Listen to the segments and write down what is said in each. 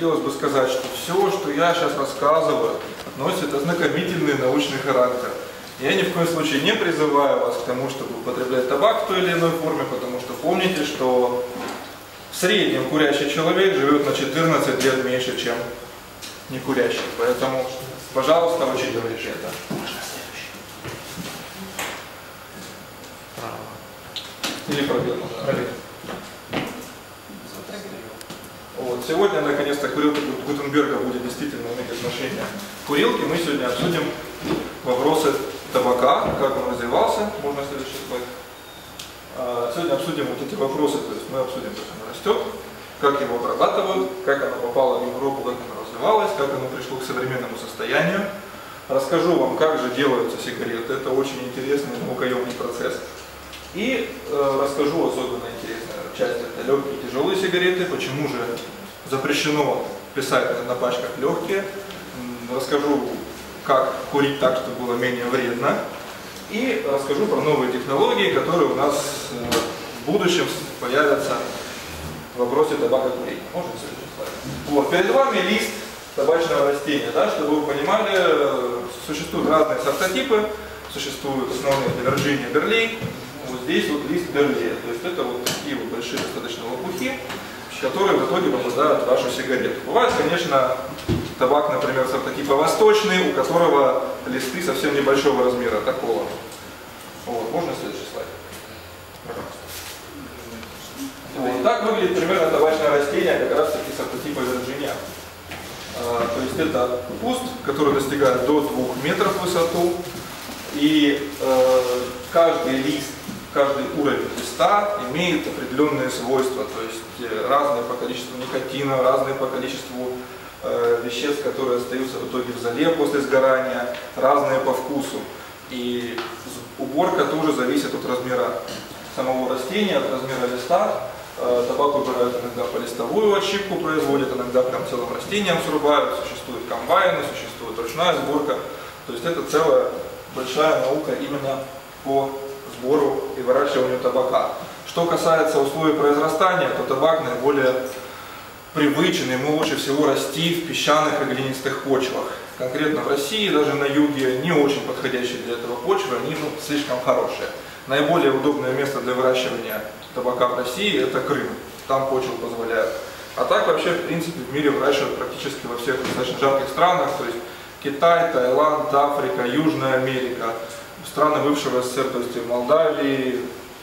хотелось бы сказать, что все, что я сейчас рассказываю, носит ознакомительный научный характер. Я ни в коем случае не призываю вас к тому, чтобы употреблять табак в той или иной форме, потому что помните, что в среднем курящий человек живет на 14 лет меньше, чем некурящий. Поэтому, пожалуйста, учитывайте это. Или пробел можно. Вот. Сегодня, наконец-то, курилка Гутенберга будет действительно иметь отношение к курилке. Мы сегодня обсудим вопросы табака, как он развивался. Можно следующий слайд. Сегодня обсудим вот эти вопросы, то есть мы обсудим, как оно растет, как его обрабатывают, как оно попало в Европу, как оно развивалось, как оно пришло к современному состоянию. Расскажу вам, как же делаются сигареты. Это очень интересный наукоемный процесс. И расскажу особенно интересную часть, это легкие и тяжелые сигареты, почему же запрещено писать на пачках легкие. Расскажу, как курить так, чтобы было менее вредно. И расскажу про новые технологии, которые у нас в будущем появятся в вопросе табакокурения. Можно следующий слайд? Вот, перед вами лист табачного растения, да, чтобы вы понимали, существуют разные сортотипы, существуют основные это Вирджиния, Берлей. Вот здесь вот лист Берлея, то есть это вот такие вот большие достаточно лопухи, которые в итоге попадают в вашу сигарету. Бывает, конечно, табак, например, сортотипа восточный, у которого листы совсем небольшого размера, такого. Вот, можно следующий слайд? Вот, так выглядит примерно табачное растение, как раз таки сортотипа Вирджиния. То есть это куст, который достигает до 2 метров в высоту, и каждый лист, каждый уровень листа имеет определенные свойства, то есть разные по количеству никотина, разные по количеству веществ, которые остаются в итоге в зале после сгорания, разные по вкусу. И уборка тоже зависит от размера самого растения, от размера листа. Табак убирают иногда по листовую отщипку производят, иногда прям целым растением срубают, существуют комбайны, существует ручная сборка. То есть это целая большая наука именно по сбору и выращиванию табака. Что касается условий произрастания, то табак наиболее привычен, ему лучше всего расти в песчаных и глинистых почвах. Конкретно в России, даже на юге, не очень подходящие для этого почвы, они слишком хорошие. Наиболее удобное место для выращивания табака в России – это Крым. Там почва позволяет. А так вообще, в принципе, в мире выращивают практически во всех достаточно жарких странах, то есть Китай, Таиланд, Африка, Южная Америка, страны бывшего СССР, то есть в Молдавии,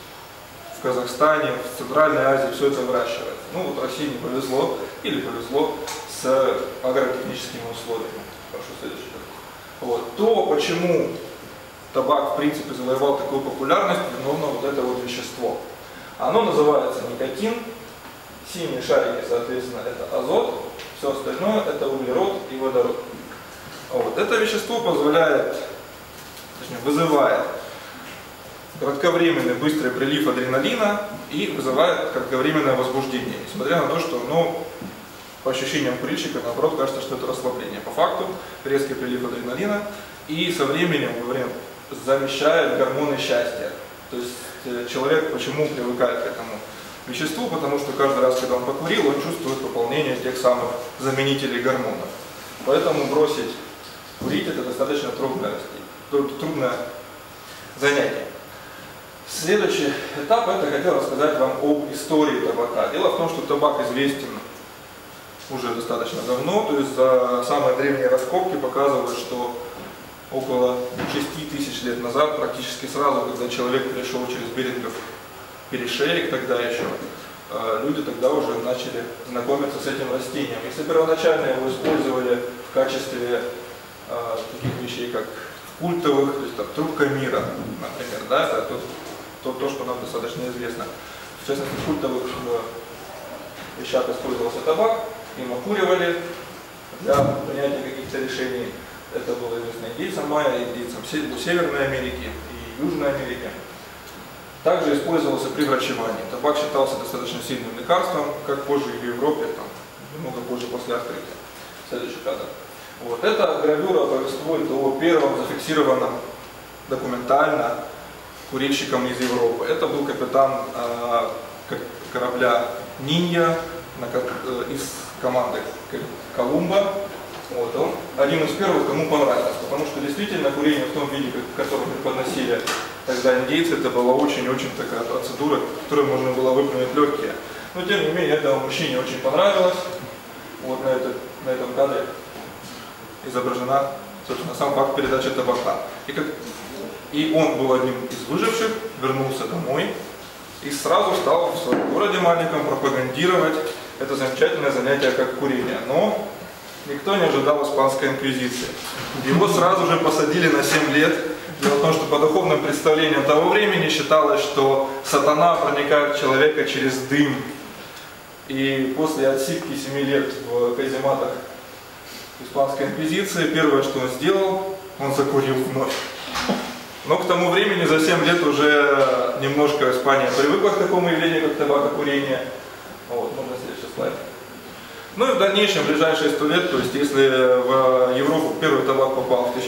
в Казахстане, в Центральной Азии, все это выращивается. Ну вот России не повезло, или повезло с агротехническими условиями. Прошу следующий. Вот. То, почему табак в принципе завоевал такую популярность, виновно вот это вот вещество. Оно называется никотин, синие шарики, соответственно, это азот, все остальное это углерод и водород. Вот. Это вещество позволяет, точнее, вызывает кратковременный быстрый прилив адреналина и вызывает кратковременное возбуждение, несмотря на то, что оно, по ощущениям курильщика, наоборот, кажется, что это расслабление. По факту резкий прилив адреналина и со временем замещает гормоны счастья. То есть человек почему привыкает к этому веществу? Потому что каждый раз, когда он покурил, он чувствует пополнение тех самых заменителей гормонов. Поэтому бросить курить это достаточно трудное занятие. Следующий этап, это хотел рассказать вам об истории табака. Дело в том, что табак известен уже достаточно давно, то есть за самые древние раскопки показывают, что около 6000 лет назад, практически сразу, когда человек перешел через Берингов перешеек, тогда еще, люди тогда уже начали знакомиться с этим растением. Если первоначально его использовали в качестве таких вещей, как культовых, то есть там, трубка мира, например, да, это то, что нам достаточно известно. В частности, в культовых вещах использовался табак, им окуривали для принятия каких-то решений. Это было известно индейцам майя, индейцам Северной Америки и Южной Америки. Также использовался при врачевании. Табак считался достаточно сильным лекарством, как позже и в Европе, там, немного позже после открытия. Следующий кадр. Вот. Эта гравюра повествует о первом зафиксированном документально курильщиком из Европы. Это был капитан корабля Нинья из команды Колумба. Вот, он один из первых, кому понравилось, потому что действительно курение в том виде, в котором преподносили тогда индейцы, это была очень-очень такая процедура, которой можно было выплюнуть легкие. Но тем не менее, этому мужчине очень понравилось. Вот на этом кадре изображена, собственно, сам факт передачи табака. И он был одним из выживших, вернулся домой и сразу стал в своем городе маленьком пропагандировать это замечательное занятие, как курение. Но никто не ожидал испанской инквизиции. Его сразу же посадили на 7 лет. Дело в том, что по духовным представлениям того времени считалось, что сатана проникает в человека через дым. И после отсидки 7 лет в казематах испанской инквизиции, первое, что он сделал, он закурил вновь. Но к тому времени за 7 лет уже немножко Испания привыкла к такому явлению, как табакокурение. Вот, можно следующий слайд. Ну и в дальнейшем, в ближайшие 100 лет, то есть если в Европу первый табак попал в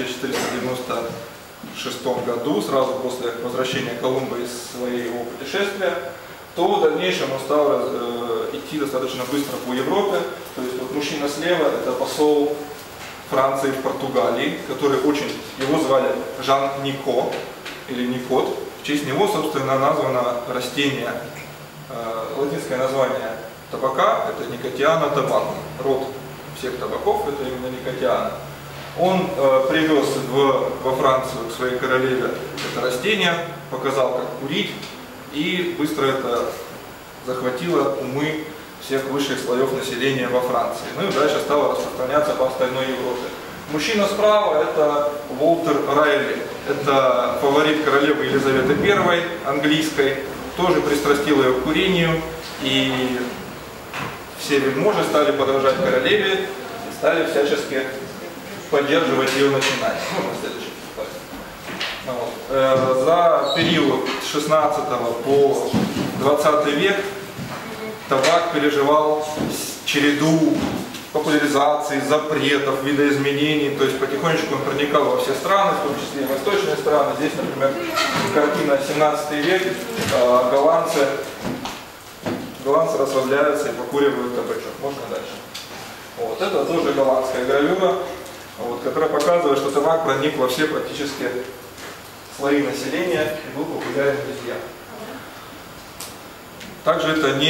1496 году, сразу после возвращения Колумба из своего путешествия, то в дальнейшем он стал идти достаточно быстро по Европе. То есть вот мужчина слева, это посол Франции в Португалии, который его звали Жан Нико, или Никот. В честь него, собственно, названо растение, латинское название табака, это Никотиана табакум. Род всех табаков, это именно Никотиана. Он привез во Францию к своей королеве это растение, показал, как курить, и быстро это захватило умы всех высших слоев населения во Франции. Ну и дальше стало распространяться по остальной Европе. Мужчина справа – это Уолтер Райли. Это фаворит королевы Елизаветы I, английской. Тоже пристрастил ее к курению. И все вельможи стали подражать королеве и стали всячески поддерживать ее начинания. Ну, на следующий слайд. За период с 16 по 20 век табак переживал череду популяризации, запретов, видоизменений, то есть потихонечку он проникал во все страны, в том числе и восточные страны. Здесь, например, картина 17 век, голландцы расслабляются и покуривают табачок. Можно дальше. Вот, это тоже голландская гравюра, вот, которая показывает, что табак проник во все практически слои населения и был популярен везде. Также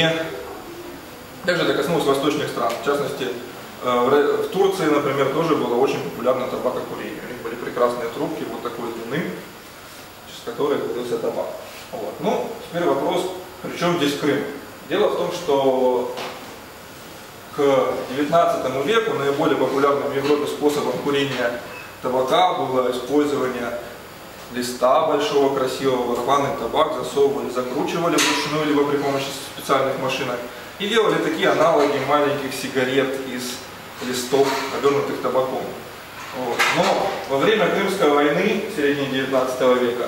это коснулось восточных стран. В частности, в Турции, например, тоже было очень популярно табакокурение. У них были прекрасные трубки вот такой длины, через которые курился табак. Вот. Ну, теперь вопрос, при чем здесь Крым? Дело в том, что к XIX веку наиболее популярным в Европе способом курения табака было использование листа большого, красивого, рваный табак засовывали, закручивали вручную, либо при помощи специальных машинок. И делали такие аналоги маленьких сигарет из листов, обернутых табаком. Вот. Но во время Крымской войны в середине 19 века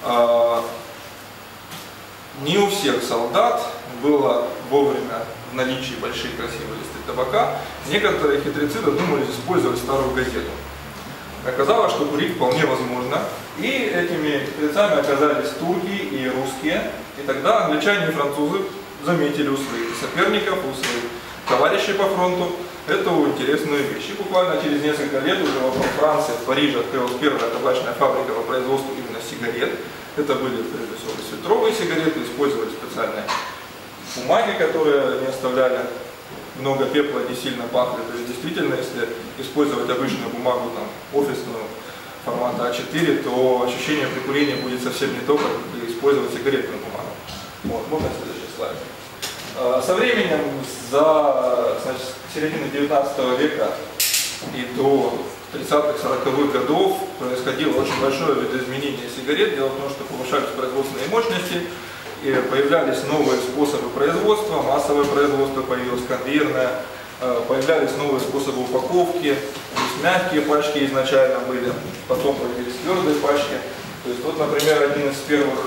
не у всех солдат было вовремя в наличии большие красивые листы табака. Некоторые хитрецы додумались использовать старую газету. Оказалось, что курить вполне возможно. И этими хитрецами оказались турки и русские. И тогда англичане и французы заметили у своих соперников, у своих товарищей по фронту эту интересную вещь. И буквально через несколько лет уже во Франции, в Париже открылась первая табачная фабрика по производству именно сигарет. Это были, прежде всего, светровые сигареты, использовали специальные бумаги, которые не оставляли много пепла, не сильно пахли. То есть действительно, если использовать обычную бумагу, там, офисную, формата А4, то ощущение при курении будет совсем не то, как использовать сигаретную бумагу. Вот, можно следующий слайд. Со временем, с середины 19 века и до 30-40-х годов происходило очень большое видоизменение сигарет. Дело в том, что повышались производственные мощности, и появлялись новые способы производства, массовое производство появилось, конвейерное, появлялись новые способы упаковки, то есть мягкие пачки изначально были, потом появились твердые пачки. То есть вот, например, один из первых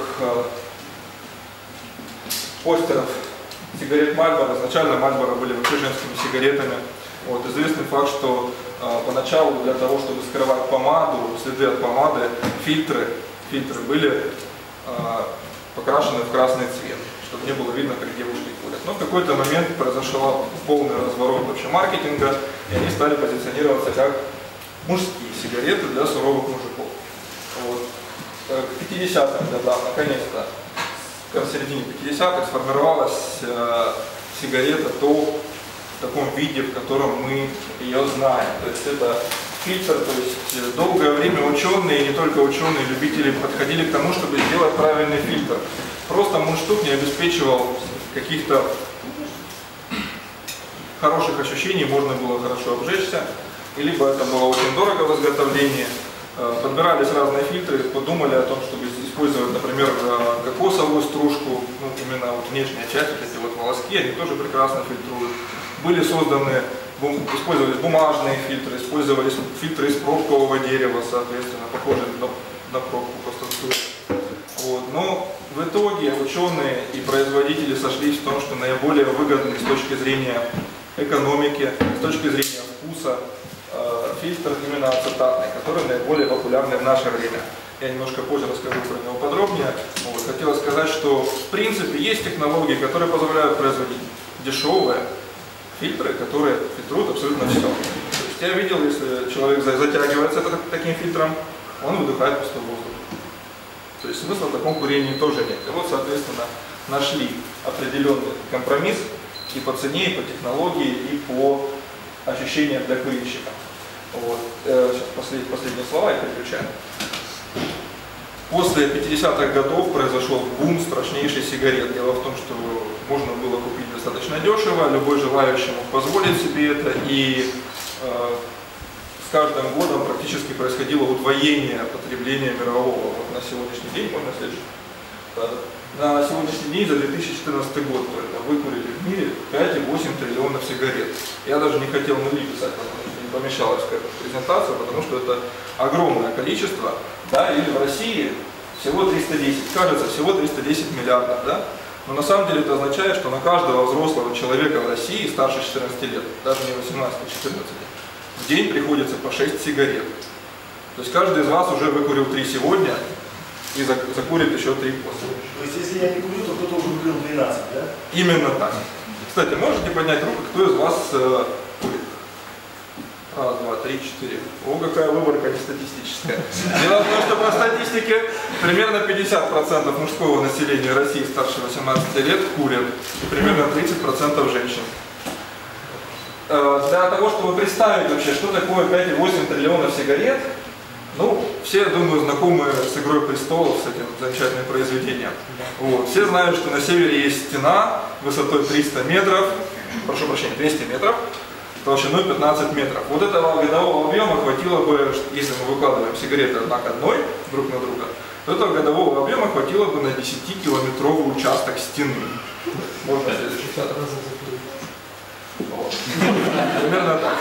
постеров сигарет Marlboro. Изначально Marlboro были вообще женскими сигаретами. Вот, известный факт, что поначалу для того, чтобы скрывать помаду, следы от помады, фильтры были покрашены в красный цвет, чтобы не было видно, как девушки курят. Но в какой-то момент произошел полный разворот вообще маркетинга, и они стали позиционироваться как мужские сигареты для суровых мужиков. Вот. К 50-м годам, наконец-то, в середине 50-х сформировалась сигарета в таком виде, в котором мы ее знаем. То есть это фильтр, то есть долгое время ученые, и не только ученые, любители подходили к тому, чтобы сделать правильный фильтр. Просто мундштук не обеспечивал каких-то хороших ощущений, можно было хорошо обжечься, либо это было очень дорого в изготовлении. Подбирались разные фильтры, подумали о том, чтобы использовать, например, кокосовую стружку, ну, именно вот внешняя часть, вот эти вот волоски, они тоже прекрасно фильтруют. Были созданы, использовались бумажные фильтры, использовались фильтры из пробкового дерева, соответственно, похожие на пробку по структуре. Вот. Но в итоге ученые и производители сошлись в том, что наиболее выгодный с точки зрения экономики, с точки зрения вкуса, фильтр именно ацетатный, который наиболее популярный в наше время. Я немножко позже расскажу про него подробнее. Вот. Хотела сказать, что в принципе есть технологии, которые позволяют производить дешевые фильтры, которые фильтруют абсолютно все. То есть я видел, если человек затягивается таким фильтром, он выдыхает пустой воздух. То есть смысла в таком курении тоже нет. И вот, соответственно, нашли определенный компромисс и по цене, и по технологии, и по ощущениям для курильщика. Вот. Сейчас последние слова и переключаем. После 50-х годов произошел бум страшнейший сигарет. Дело в том, что можно было купить достаточно дешево, любой желающий мог позволить себе это, и с каждым годом практически происходило удвоение потребления мирового. Вот на сегодняшний день, можно следующий. На сегодняшний день за 2014 год выкурили в мире 5,8 триллионов сигарет. Я даже не хотел нули писать, потому что не помещалась в презентацию, потому что это огромное количество. Да, или в России всего 310, кажется, всего 310 миллиардов. Да? Но на самом деле это означает, что на каждого взрослого человека в России старше 14 лет, даже не 18, а 14 лет, в день приходится по 6 сигарет. То есть каждый из вас уже выкурил 3 сегодня и закурит еще 3 после. То есть если я не курю, то кто-то уже выкурил 12, да? Именно так. Кстати, можете поднять руку, кто из вас курит? Раз, два, три, четыре. О, какая выборка нестатистическая. Дело в том, что по статистике примерно 50% мужского населения России старше 18 лет курят, и примерно 30% женщин. Для того, чтобы представить вообще, что такое 5,8 триллионов сигарет, ну, все, думаю, знакомы с «Игрой престолов», с этим замечательным произведением. Вот. Все знают, что на севере есть стена высотой 300 метров, прошу прощения, 200 метров, толщиной 15 метров. Вот этого годового объема хватило бы, если мы выкладываем сигареты одна к одной друг на друга, то этого годового объема хватило бы на 10-километровый участок стены. Можно следующий кадр. Примерно так.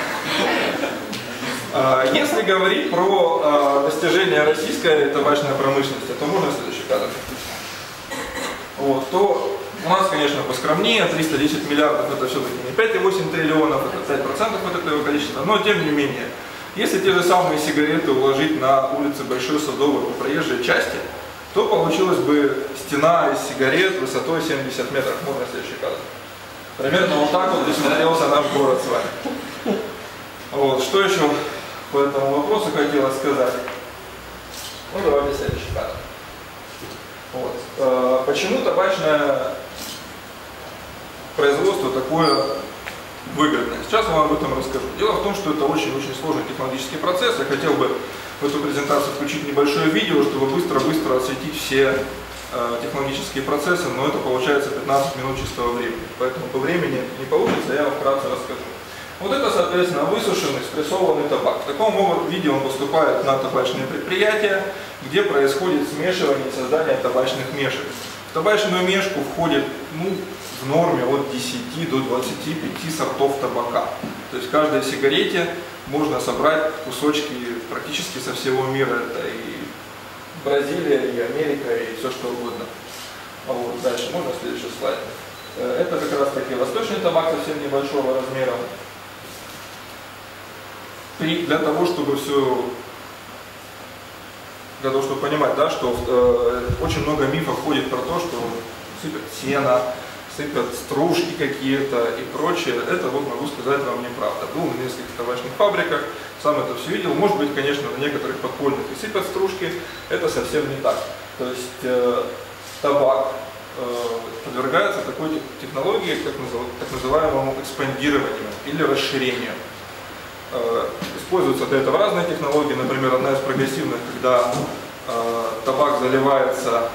Если говорить про достижения российской табачной промышленности, то можно следующий кадр. Вот, то у нас, конечно, поскромнее, 310 миллиардов это все-таки не 5,8 триллионов, это 5% от этого количества, но тем не менее, если те же самые сигареты уложить на улице Большой Садовой по проезжей части, то получилась бы стена из сигарет высотой 70 метров. Можно следующий кадр. Примерно вот так вот здесь смотрелся наш город с вами. Вот, что еще по этому вопросу хотелось сказать? Ну, давайте следующий кадр. Вот. Почему табачное производство такое выгодное? Сейчас я вам об этом расскажу. Дело в том, что это очень-очень сложный технологический процесс. Я хотел бы в эту презентацию включить небольшое видео, чтобы быстро-быстро осветить все технологические процессы, но это получается 15 минут чистого времени. Поэтому по времени не получится, я вам вкратце расскажу. Вот это, соответственно, высушенный, спрессованный табак. В таком виде он поступает на табачные предприятия, где происходит смешивание и создание табачных мешек. В табачную мешку входит в норме от 10 до 25 сортов табака. То есть в каждой сигарете можно собрать кусочки практически со всего мира. Это и Бразилия, и Америка, и все что угодно. Вот, дальше, можно следующий слайд. Это как раз таки восточный табак совсем небольшого размера. Для того, чтобы понимать, да, что очень много мифов ходит про то, что сыпят сено, сыпят стружки какие-то и прочее, это, вот могу сказать вам, неправда. Был на нескольких табачных фабриках, сам это все видел. Может быть, конечно, на некоторых подпольных и сыпят стружки, это совсем не так. То есть табак подвергается такой технологии, так называемому экспандированию или расширению. Используются для этого разные технологии, например, одна из прогрессивных, когда табак заливается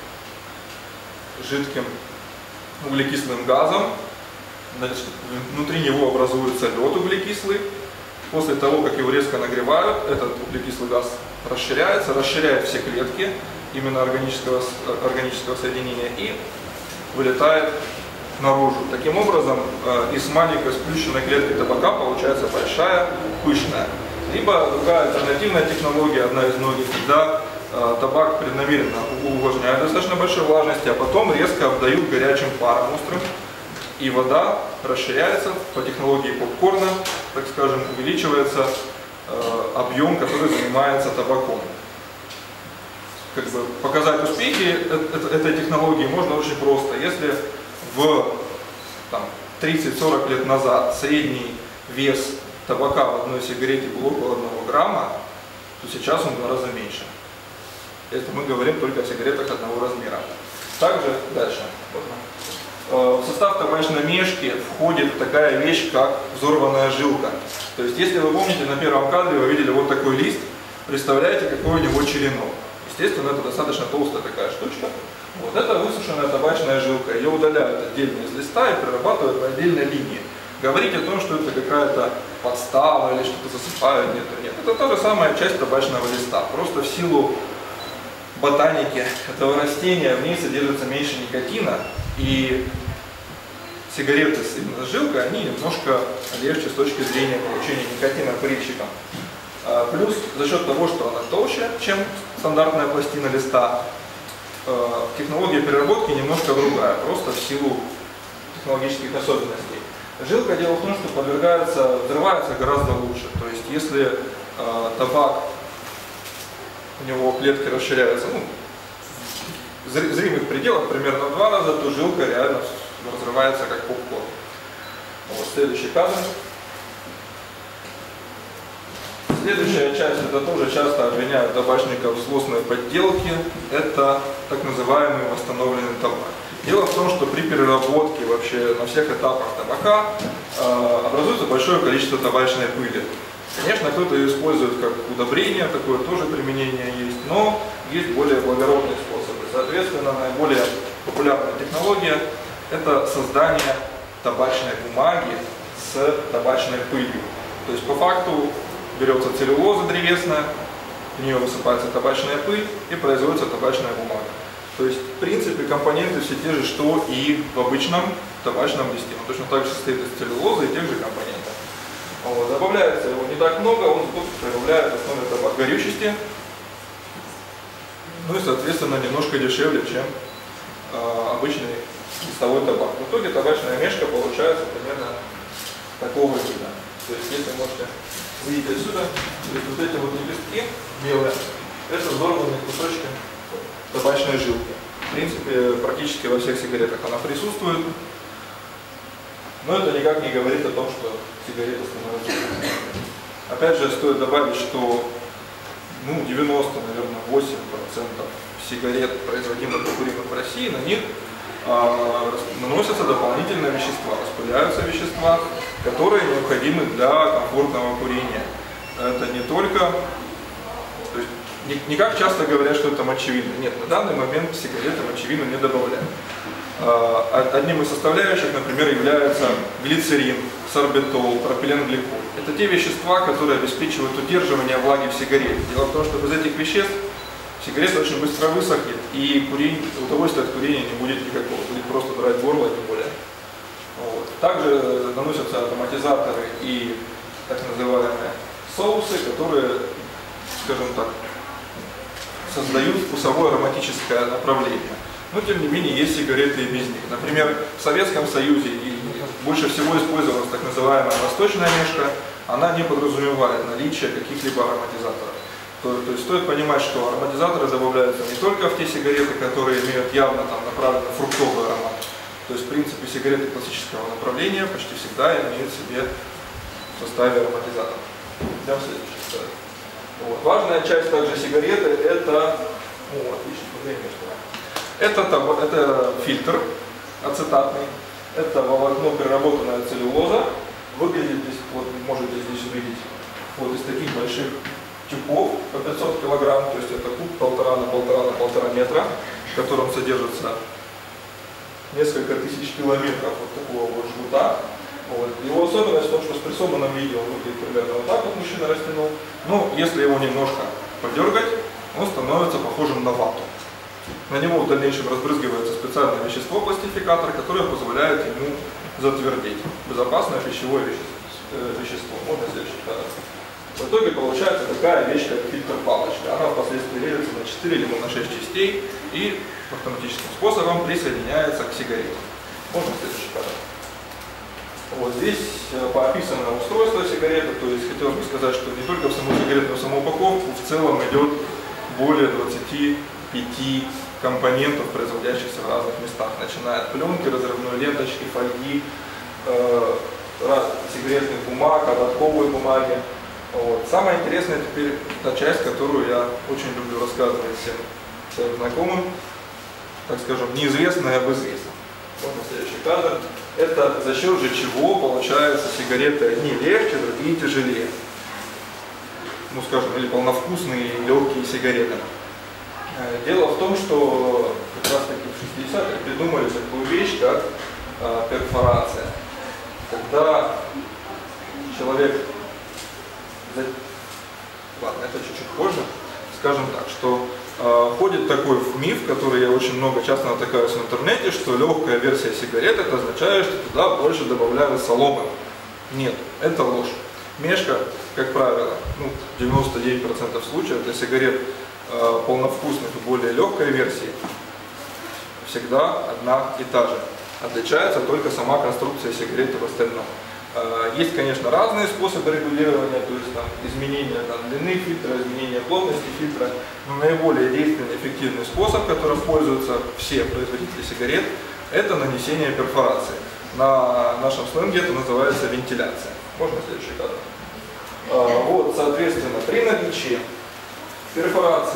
жидким углекислым газом, значит, внутри него образуется лед углекислый. После того, как его резко нагревают, этот углекислый газ расширяется, расширяет все клетки именно органического соединения и вылетает наружу. Таким образом, из маленькой сплющенной клетки табака получается большая, пышная. Либо другая альтернативная технология, одна из многих, когда табак преднамеренно увлажняют достаточно большой влажности, а потом резко обдают горячим паром острым, и вода расширяется по технологии попкорна, так скажем, увеличивается объем, который занимается табаком. Как бы показать успехи этой технологии можно очень просто. Если в 30-40 лет назад средний вес табака в одной сигарете был около 1 грамма, то сейчас он в 2 раза меньше. Это мы говорим только о сигаретах одного размера. Также дальше. В состав табачной мешки входит такая вещь, как взорванная жилка. То есть, если вы помните, на первом кадре вы видели вот такой лист, представляете, какой у него черенок. Естественно, это достаточно толстая такая штучка. Вот это высушенная табачная жилка. Ее удаляют отдельно из листа и перерабатывают по отдельной линии. Говорить о том, что это какая-то подстава или что-то засыпают, нет. Это та же самая часть табачного листа. Просто в силу ботаники этого растения в ней содержится меньше никотина, и сигареты с жилкой, они немножко легче с точки зрения получения никотина курильщикам. Плюс за счет того, что она толще, чем стандартная пластина листа, технология переработки немножко другая, просто в силу технологических особенностей. Жилка, дело в том, что взрывается гораздо лучше. То есть, если табак, у него клетки расширяются, в зримых пределах примерно в 2 раза, то жилка реально разрывается как попкорн. Вот, следующий кадр. Следующая часть, это тоже часто обвиняют табачников в злостной подделке, это так называемый восстановленный табак. Дело в том, что при переработке вообще на всех этапах табака образуется большое количество табачной пыли. Конечно, кто-то ее использует как удобрение, такое тоже применение есть, но есть более благородные способы. Соответственно, наиболее популярная технология – это создание табачной бумаги с табачной пылью. То есть, по факту, берется целлюлоза древесная, в нее высыпается табачная пыль и производится табачная бумага. То есть, в принципе, компоненты все те же, что и в обычном табачном листе. Он точно так же состоит из целлюлозы и тех же компонентов. Вот. Добавляется его не так много, он проявляет основной табак горючести, ну и, соответственно, немножко дешевле, чем обычный листовой табак. В итоге табачная мешка получается примерно такого вида. То есть, если можете видеть отсюда, то есть вот эти вот лепестки белые, это взорванные кусочки табачной жилки. В принципе, практически во всех сигаретах она присутствует. Но это никак не говорит о том, что сигарета становится. Опять же, стоит добавить, что 98% сигарет, производимых и куримых в России, на них наносятся дополнительные вещества, распыляются вещества, которые необходимы для комфортного курения. Это не только, то есть, не как часто говорят, что это мочевина. Нет, на данный момент в сигареты мочевину не добавляют. Одним из составляющих, например, является глицерин, сорбитол, пропиленгликоль. Это те вещества, которые обеспечивают удерживание влаги в сигарете. Дело в том, что без этих веществ сигарета очень быстро высохнет, и удовольствия от курения не будет никакого, будет просто драть горло, тем более. Вот. Также наносятся ароматизаторы и так называемые соусы, которые, скажем так, создают вкусовое ароматическое направление. Но, тем не менее, есть сигареты и без них. Например, в Советском Союзе больше всего использовалась так называемая восточная мешка, она не подразумевает наличие каких-либо ароматизаторов. То есть стоит понимать, что ароматизаторы добавляются не только в те сигареты, которые имеют явно там направленно фруктовый аромат. То есть в принципе сигареты классического направления почти всегда имеют в себе в составе ароматизатор. Идем в следующий слайд. Вот. Важная часть также сигареты это, это фильтр ацетатный, это волокно переработанная целлюлоза. Выглядит здесь, вот можете здесь увидеть, вот из таких больших тюков по 500 килограмм, то есть это куб 1,5 на 1,5 метра, в котором содержится несколько тысяч километров вот такого вот жгута. Вот. Его особенность в том, что в спрессованном виде он выглядит примерно вот так вот мужчина растянул, но если его немножко подергать, он становится похожим на вату. На него в дальнейшем разбрызгивается специальное вещество-пластификатор, которое позволяет ему затвердеть. Безопасное пищевое вещество. Можно следующий кадр. В итоге получается такая вещь, как фильтр-палочка. Она впоследствии режется на 4 либо на 6 частей и автоматическим способом присоединяется к сигарете. Можно следующий кадр. Вот здесь поописано устройство сигареты, то есть хотелось бы сказать, что не только в саму сигарету, но в саму упаковку в целом идет более 25 компонентов, производящихся в разных местах, начиная от пленки, разрывной ленточки, фольги, сигаретных бумаг, ободковой бумаги. Вот. Самое интересное теперь та часть, которую я очень люблю рассказывать всем своим знакомым, так скажем, неизвестное об известном. Вот следующий кадр. Это за счет же чего получается сигареты одни легче, другие тяжелее. Ну скажем, или полновкусные и легкие сигареты. Дело в том, что как раз таки в 60-х придумали такую вещь, как перфорация. Когда человек... Ладно, это чуть-чуть позже. Скажем так, что ходит такой миф, который я очень много часто натыкаюсь в интернете, что легкая версия сигарет это означает, что туда больше добавляют соломы. Нет, это ложь. Мешка, как правило, 99% случаев для сигарет полновкусных и более легкой версии всегда одна и та же. Отличается только сама конструкция сигареты в остальном. Есть, конечно, разные способы регулирования, то есть там, изменение длины фильтра, изменение плотности фильтра, но наиболее действенный, эффективный способ, которым пользуются все производители сигарет, это нанесение перфорации. На нашем сленге это называется вентиляция. Можно следующий кадр? Вот, соответственно, при наличии перфорации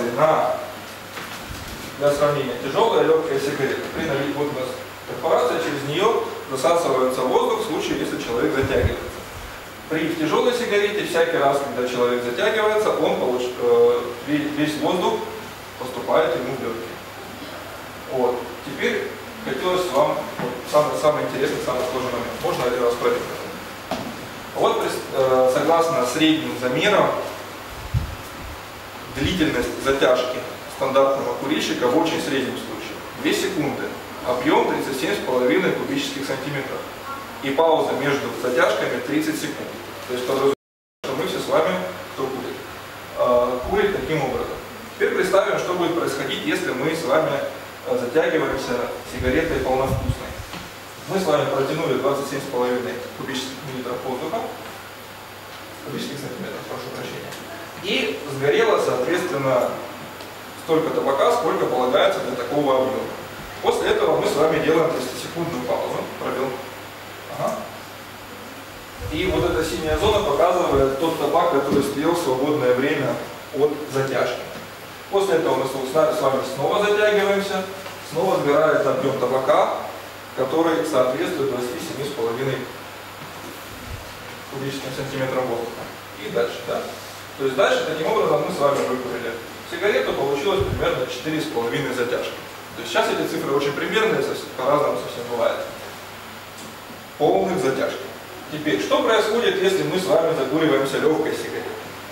для сравнения, тяжелая и легкая сигарета, при наличии, вот у нас перфорация, через нее засасывается воздух в случае, если человек затягивается. При тяжелой сигарете всякий раз, когда человек затягивается, весь воздух поступает ему в легкие. Вот. Теперь хотелось вам самый интересный, самый сложный момент. Можно один раз проверить? Вот согласно средним замерам, длительность затяжки стандартного курильщика в очень среднем случае 2 секунды. Объем 37,5 кубических сантиметров. И пауза между затяжками 30 секунд. То есть подразумевается, что мы все с вами, кто курит таким образом. Теперь представим, что будет происходить, если мы с вами затягиваемся сигаретой полновкусной. Мы с вами протянули 27,5 кубических миллилитров воздуха, кубических сантиметров, прошу прощения, и сгорело, соответственно, столько табака, сколько полагается для такого объема. После этого мы с вами делаем 30-секундную паузу, пробел. Ага. И вот эта синяя зона показывает тот табак, который съел в свободное время от затяжки. После этого мы с вами снова затягиваемся, снова сгорает объем табака, который соответствует 27,5 кубическим сантиметрам воздуха. И дальше, да? То есть дальше таким образом мы с вами выкурили сигарету, получилось примерно 4,5 затяжки. То есть сейчас эти цифры очень примерные, по-разному совсем бывает. Полных затяжки. Теперь, что происходит, если мы с вами закуриваемся легкой сигаретой?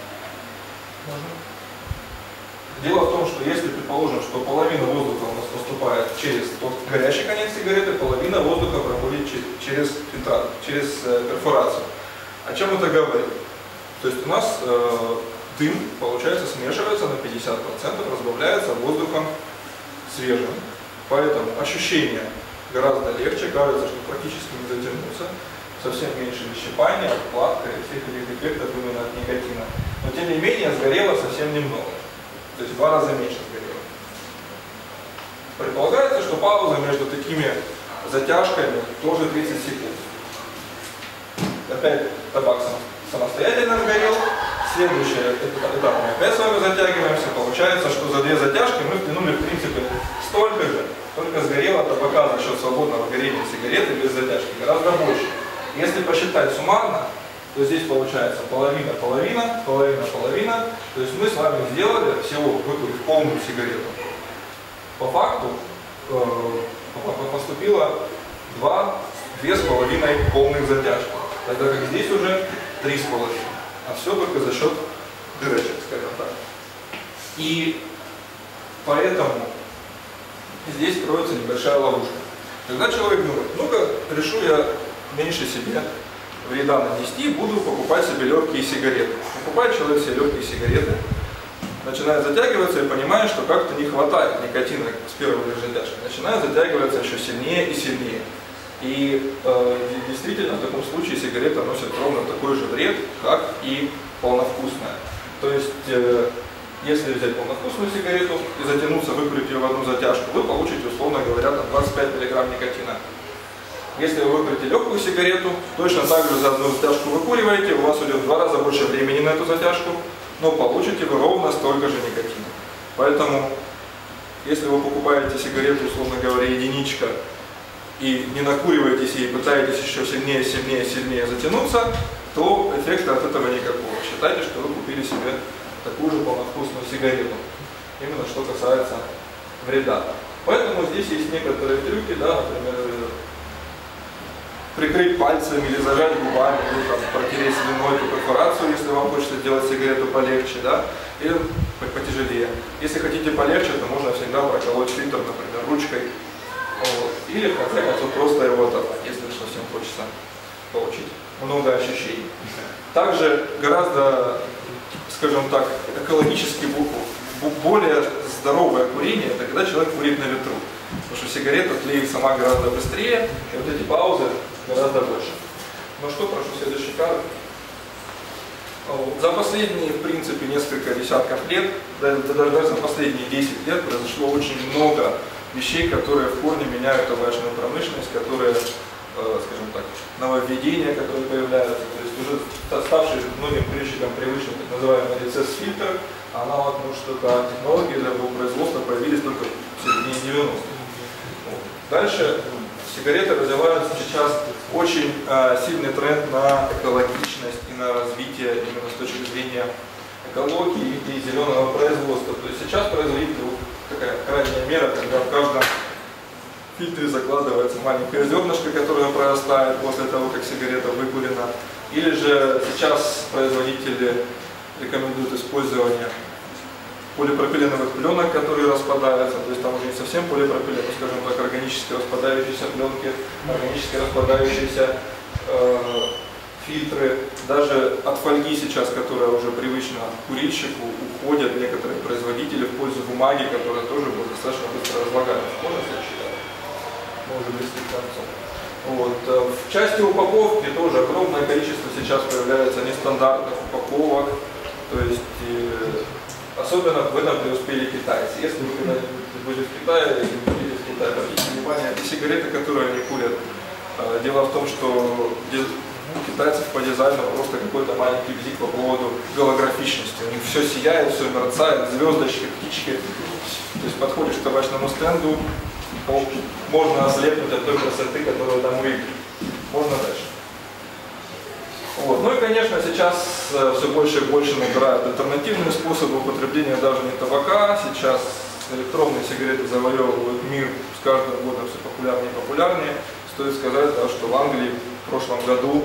Дело в том, что если предположим, что половина воздуха у нас поступает через тот горячий конец сигареты, половина воздуха проходит через фильтрат, через перфорацию. О чем это говорит? То есть у нас дым, получается, смешивается на 50%, разбавляется воздухом свежим. Поэтому ощущение гораздо легче, кажется, что практически не затянулся. совсем меньше выщипания, откладка и всех этих эффектов именно от никотина. Но тем не менее сгорело совсем немного. То есть в 2 раза меньше сгорело. Предполагается, что пауза между такими затяжками тоже 30 секунд. Опять табак самостоятельно сгорел. Следующий этап мы опять с вами затягиваемся. Получается, что за 2 затяжки мы втянули в принципе столько же, только сгорело табака за счет свободного горения сигареты без затяжки гораздо больше. Если посчитать суммарно, то здесь получается половина. То есть мы с вами сделали всего, выкурив полную сигарету. По факту поступило 2,5 полных затяжки. Тогда как здесь уже 3,5. А все только за счет дырочек, скажем так. И поэтому здесь кроется небольшая ловушка. Когда человек думает, ну-ка, решу я меньше себе вреда нанести, буду покупать себе легкие сигареты. Покупает человек себе легкие сигареты, начинает затягиваться и понимает, что как-то не хватает никотина с первой затяжки. Начинает затягиваться еще сильнее и сильнее. И действительно в таком случае сигарета носит ровно такой же вред, как и полновкусная. То есть, если взять полновкусную сигарету и затянуться, выкурить ее в одну затяжку, вы получите, условно говоря, 25 мг никотина. Если вы выкурите легкую сигарету, точно так же за одну затяжку выкуриваете, у вас уйдет в 2 раза больше времени на эту затяжку, но получите вы ровно столько же никотина. Поэтому, если вы покупаете сигарету, условно говоря, единичка, и не накуриваетесь и пытаетесь еще сильнее затянуться, то эффекта от этого никакого. Считайте, что вы купили себе такую же полновкусную сигарету. Именно что касается вреда. Поэтому здесь есть некоторые трюки, да, например, прикрыть пальцами или зажать губами, или там, протереть слюной эту перфорацию, если вам хочется сделать сигарету полегче, да, или потяжелее. Если хотите полегче, то можно всегда проколоть фильтр, например, ручкой. Вот. Или в конце концов просто его оторвать, если совсем хочется получить много ощущений. Также гораздо, скажем так, экологически более здоровое курение, это когда человек курит на ветру. Потому что сигарета тлеет сама гораздо быстрее, и вот эти паузы гораздо больше. Ну что, прошу следующий кадр. За последние, в принципе, несколько десятков лет, даже за последние 10 лет произошло очень много вещей, которые в корне меняют табачную промышленность, которые, скажем так, нововведения, которые появляются, то есть уже ставший многим курильщикам привычным так называемый рецесс-фильтр, аналог, потому что технологии для его производства появились только в середине 90-х. Дальше сигареты развиваются сейчас очень сильный тренд на экологичность и на развитие именно с точки зрения экологии и зеленого производства. То есть сейчас производитель такая крайняя мера, когда в каждом фильтре закладывается маленькое зернышко, которое прорастает после того, как сигарета выкурена. Или же сейчас производители рекомендуют использование полипропиленовых пленок, которые распадаются, то есть там уже не совсем полипропилен, но, скажем так, органически распадающиеся пленки, органически распадающиеся фильтры. Даже от фольги сейчас, которая уже привычна курильщику, уходят некоторые производители в пользу бумаги, которая тоже будет достаточно быстро разлагаться. Можно следующий этап? Мы уже близки к концу. Вот. В части упаковки тоже огромное количество сейчас появляется нестандартных упаковок, то есть особенно в этом преуспели китайцы. Если вы когда-нибудь будете в Китае или будете в Китае, обратите внимание, эти сигареты, которые они курят, дело в том, что у китайцев по дизайну просто какой-то маленький бзик по поводу голографичности. У них все сияет, все мерцает, звездочки, птички. То есть подходишь к табачному стенду, можно ослепнуть от той красоты, которую там увидишь. Можно дальше. Вот. Ну и, конечно, сейчас все больше и больше набирают альтернативные способы употребления даже не табака. Сейчас электронные сигареты завоевывают мир с каждым годом все популярнее и популярнее. Стоит сказать, да, что в Англии в прошлом году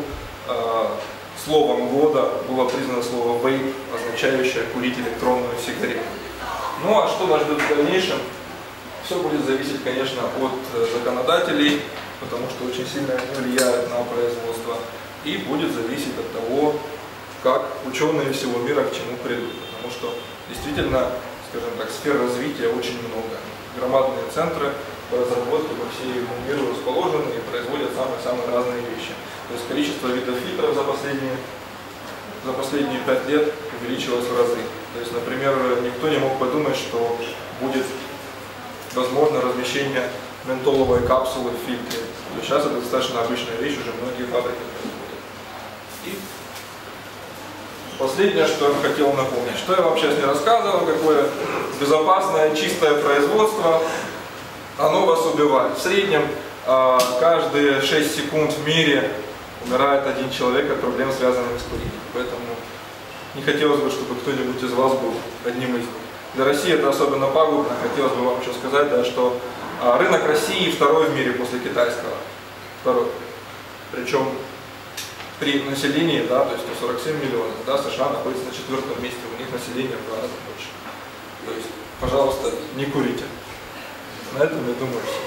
словом года было признано слово «вейп», означающее «курить электронную сигарету». Ну а что нас ждет в дальнейшем? Все будет зависеть, конечно, от законодателей, потому что очень сильно влияют на производство. И будет зависеть от того, как ученые всего мира к чему придут. Потому что действительно, скажем так, сфер развития очень много. Громадные центры по разработке по всему миру расположены и производят самые-самые разные вещи. То есть количество видов фильтров за последние 5 лет увеличилось в разы. То есть, например, никто не мог подумать, что будет возможно размещение ментоловой капсулы в фильтре. То есть сейчас это достаточно обычная вещь, уже многие фабрики производят. И последнее, что я бы хотел напомнить, что я вам сейчас не рассказывал, какое безопасное, чистое производство, оно вас убивает. В среднем каждые 6 секунд в мире умирает один человек от проблем, связанных с курением. Поэтому не хотелось бы, чтобы кто-нибудь из вас был одним из них. Для России это особенно пагубно. Хотелось бы вам еще сказать, да, что рынок России второй в мире после китайского. Второй. Причем при населении, да, то есть 147 миллионов, да, США находится на 4-м месте, у них население в 2 раза больше. То есть, пожалуйста, не курите. На этом, я думаю, все.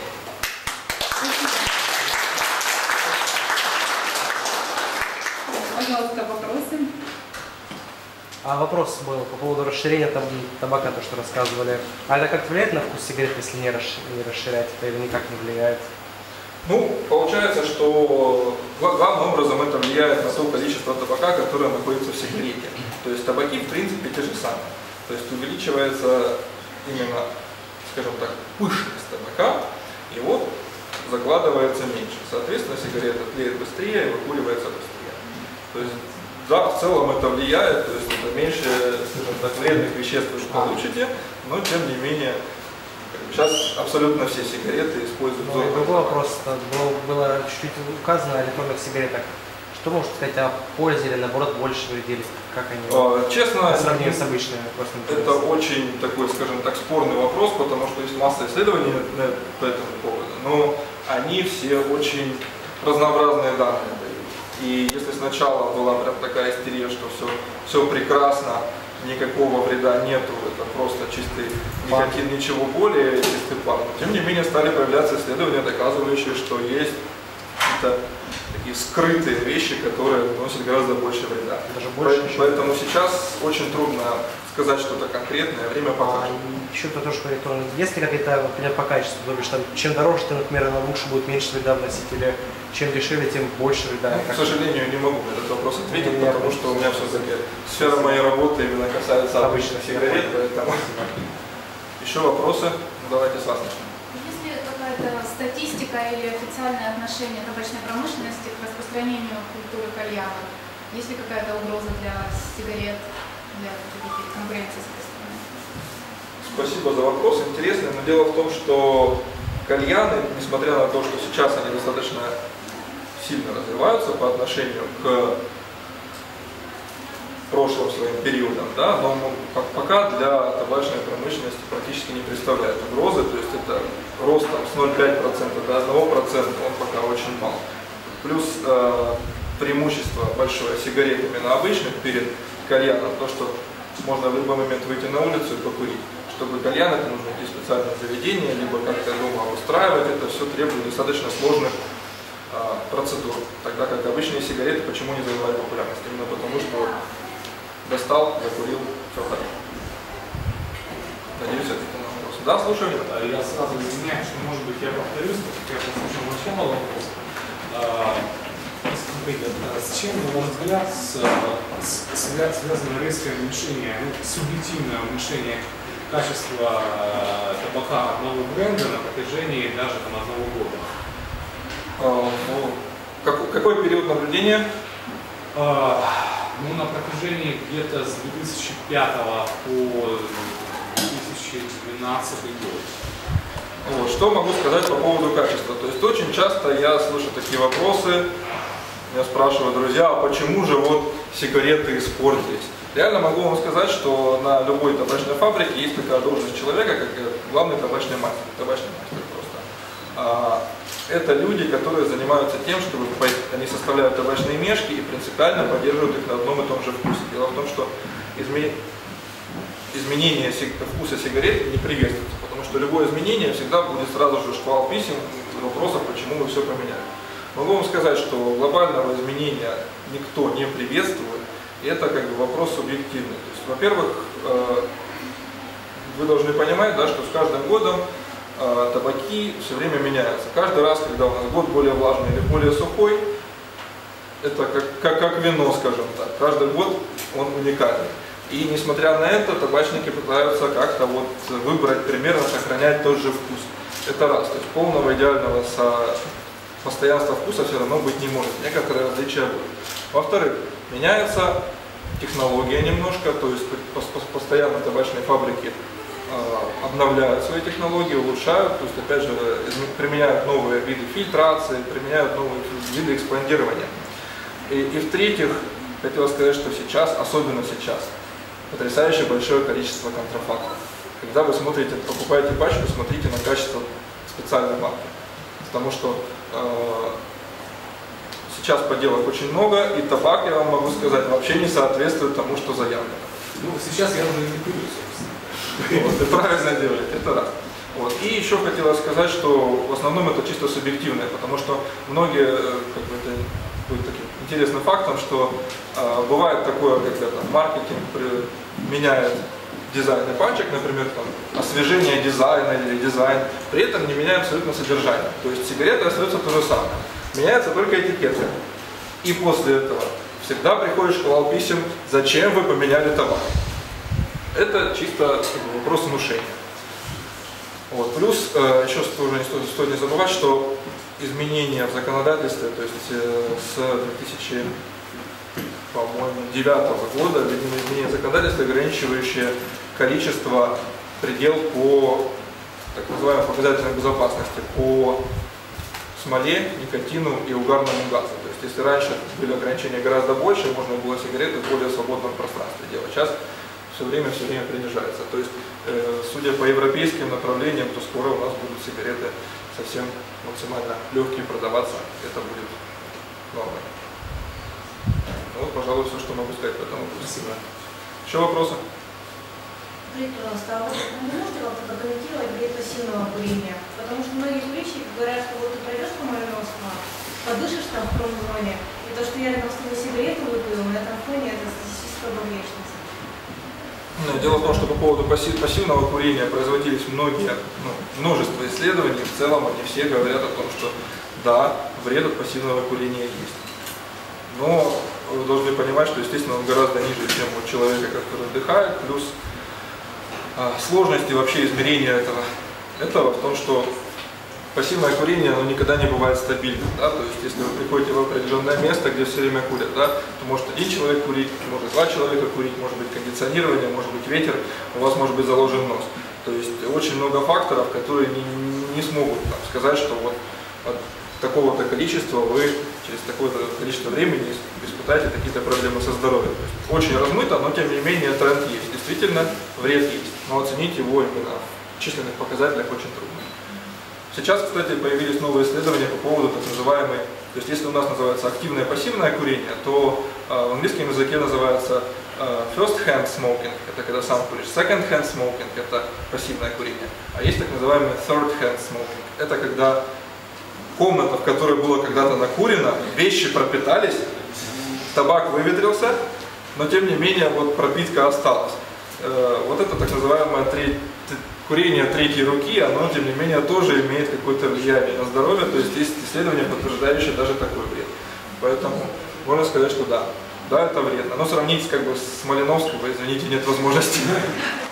Пожалуйста, вопросы. А вопрос был по поводу расширения табака, то, что рассказывали. А это как влияет на вкус сигарет, если не расширять это, или никак не влияет? Ну, получается, что главным образом это влияет на то количество табака, которое находится в сигарете. То есть табаки, в принципе, те же самые. То есть увеличивается именно, скажем так, пышность табака, и вот закладывается меньше. Соответственно, сигарета тлеет быстрее и выкуривается быстрее. То есть, да, в целом это влияет, то есть это меньше, скажем так, вредных веществ вы получите, но тем не менее, сейчас абсолютно все сигареты используют. Ну, другой вопрос, было чуть-чуть указано о электронных сигаретах. Что можно сказать о пользе или наоборот больше вредили? Как они честно, по сравнению с обычными? Это очень такой, скажем так, спорный вопрос, потому что есть масса исследований по этому поводу, но они все очень разнообразные данные дают. И если сначала была прям такая истерия, что все прекрасно, никакого вреда нету, это просто чистый никотин, ничего более, чистый пар. Тем не менее стали появляться исследования, доказывающие, что есть какие-то такие скрытые вещи, которые наносят гораздо больше вреда. Даже больше, поэтому сейчас очень трудно сказать что-то конкретное, время покажет. Еще про то, что электронные. Есть ли какие-то, например, по качеству, то бишь, там, чем дороже ты, например, она лучше будет меньше вреда вносить, или чем дешевле, тем больше вреда? К сожалению, не могу на этот вопрос ответить, потому что у меня все-таки сфера моей работы именно касается обычных сигарет, поэтому... Еще вопросы? Давайте с вас начнем. Есть ли какая-то статистика или официальное отношение табачной промышленности к распространению культуры кальяна? Есть ли какая-то угроза для сигарет, для конкуренции с этой стороны? Спасибо за вопрос, интересный, но дело в том, что кальяны, несмотря на то, что сейчас они достаточно сильно развиваются по отношению к прошлым своим периодам, да, но пока для табачной промышленности практически не представляет угрозы, то есть это рост там, с 0,5% до 1%, он пока очень мал. Плюс преимущество большое сигарет именно обычных перед кальяном, то, что можно в любой момент выйти на улицу и покурить. Чтобы кальян, это нужно идти в специальное заведение, либо как-то дома устраивать, это все требует достаточно сложных процедур. Тогда как обычные сигареты почему не завоевали популярность? Именно потому, что достал, закурил, все хорошо. Надеюсь, это на вопрос. Да, слушаю. Я сразу извиняюсь, что, может быть, я повторюсь, так как я послушал начало вопроса. Смотрите, с чем, на мой взгляд, связано резкое уменьшение, субъективное уменьшение качества табака одного бренда на протяжении даже там, 1 года? Какой период наблюдения? На протяжении где-то с 2005 по 2012 год. Что могу сказать по поводу качества? То есть очень часто я слышу такие вопросы, меня спрашивают друзья, а почему же вот сигареты испортились? Реально могу вам сказать, что на любой табачной фабрике есть такая должность человека, как главный табачный мастер просто. Это люди, которые занимаются тем, чтобы они составляют табачные мешки и принципиально поддерживают их на одном и том же вкусе. Дело в том, что изменение вкуса сигарет не приветствуется, потому что любое изменение всегда будет сразу же шквал писем, вопросов, почему вы все поменяли. Могу вам сказать, что глобального изменения никто не приветствует, и это как бы вопрос субъективный. То есть, во-первых, вы должны понимать, да, что с каждым годом табаки все время меняются. Каждый раз, когда у нас год более влажный или более сухой, это как вино, скажем так. Каждый год он уникален. И несмотря на это, табачники пытаются как-то вот выбрать примерно, сохранять тот же вкус. Это раз. То есть полного идеального постоянства вкуса все равно быть не может. Некоторые различия будут. Во-вторых, меняется технология немножко, то есть постоянно табачные фабрики обновляют свои технологии, улучшают, то есть опять же применяют новые виды фильтрации, применяют новые виды экспандирования. И в-третьих, хотел сказать, что сейчас, особенно сейчас, потрясающе большое количество контрафактов. Когда вы смотрите, покупаете пачку, смотрите на качество специальной марки. Потому что сейчас подделок очень много, и табак, я вам могу сказать, вообще не соответствует тому, что заявлено. Ну, сейчас я уже не курю, собственно. Вот, и правильно делаете, это раз. Вот. И еще хотелось сказать, что в основном это чисто субъективное, потому что многие, как бы это будет таким интересным фактом, что бывает такое, когда там, маркетинг меняет дизайны пачек, например, там, освежение дизайна или дизайн, при этом не меняя абсолютно содержание. То есть сигарета остается то же самое. Меняется только этикетка. И после этого всегда приходит шквал писем, зачем вы поменяли табак. Это чисто вопрос внушения. Вот. Плюс еще тоже стоит не забывать, что изменения в законодательстве, то есть с 2009 года, введены изменения законодательства, ограничивающие количество, предел по так называемым показателям безопасности, по смоле, никотину и угарному газу. То есть если раньше были ограничения гораздо больше, можно было сигареты в более свободном пространстве делать. Сейчас все время принижается. То есть, судя по европейским направлениям, то скоро у нас будут сигареты совсем максимально легкие продаваться. Это будет нормой. Вот, пожалуй, все, что могу сказать по этому вопросу. Спасибо. Еще вопросы? Скажите, пожалуйста, а вы можете как-то прокомментировать вред пассивного курения? Потому что многие курильщики говорят, что вот ты пройдешь по Москве, подышишь там в промзоне, и то, что я рядом с тобой сигарету выпила, на этом фоне это статистическая погрешность. Дело в том, что по поводу пассивного курения производились множество исследований. В целом они все говорят о том, что да, вред от пассивного курения есть. Но вы должны понимать, что, естественно, он гораздо ниже, чем у человека, который вдыхает. Плюс сложности вообще измерения этого в том, что пассивное курение, оно никогда не бывает стабильным. Да? То есть, если вы приходите в определенное место, где все время курят, да, то может один человек курить, может два человека курить, может быть кондиционирование, может быть ветер, у вас может быть заложен нос. То есть очень много факторов, которые не смогут сказать, что вот от такого-то количества вы через такое-то количество времени испытаете какие-то проблемы со здоровьем. То есть, очень размыто, но тем не менее тренд есть. Действительно, вред есть. Но оценить его именно в численных показателях очень трудно. Сейчас, кстати, появились новые исследования по поводу так называемой, то есть если у нас называется активное пассивное курение, то в английском языке называется first hand smoking, это когда сам куришь, second hand smoking, это пассивное курение, а есть так называемый third hand smoking, это когда комната, в которой было когда-то накурено, вещи пропитались, табак выветрился, но тем не менее вот пропитка осталась. Вот это так называемое курение третьей руки, оно, тем не менее, тоже имеет какое-то влияние на здоровье, то есть есть исследования, подтверждающие даже такой вред. Поэтому можно сказать, что да, это вредно. Но сравнить как бы с Малиновским, вы извините, нет возможности.